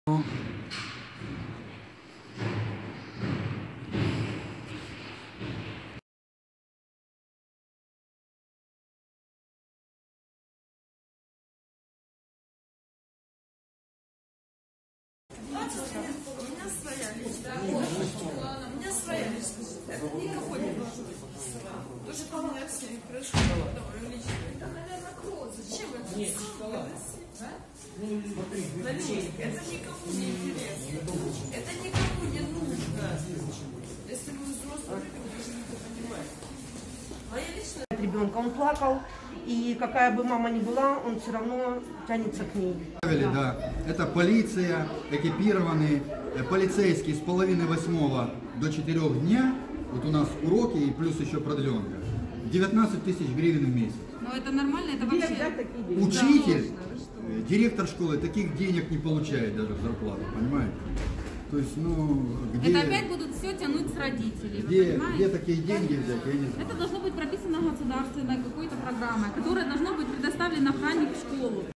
У меня своя личность. Это никого не должно быть. То, что у меня все хорошо, это, наверное, крот. Зачем это? Это никому не интересно. Это никому не нужно. Если вы взрослые люди, вы должны это понимать. Моя личность... Ребенка, он плакал, и какая бы мама ни была, он все равно тянется к ней. Да. Это полиция, экипированные полицейские с 7:30 до 4 дня. Вот у нас уроки и плюс еще продленка. 19 тысяч гривен в месяц. Но это нормально, это вообще... Учитель, директор школы таких денег не получает даже в зарплату, понимаете? То есть, ну, где... Это опять будут все тянуть с родителей, где такие деньги взять, я не знаю. Это должно быть прописано государственной какой-то программой, которая должна быть предоставлена охранник в школу.